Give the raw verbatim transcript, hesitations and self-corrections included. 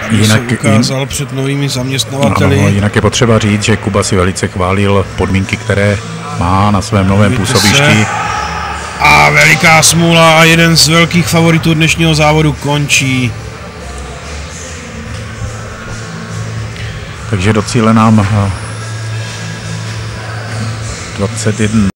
aby jinak, se ukázal jin... před novými zaměstnavateli. Ano, jinak je potřeba říct, že Kuba si velice chválil podmínky, které má na svém novém Víte působišti. Se. A veliká smůla a jeden z velkých favoritů dnešního závodu končí. Takže do cíle nám dvacet jedna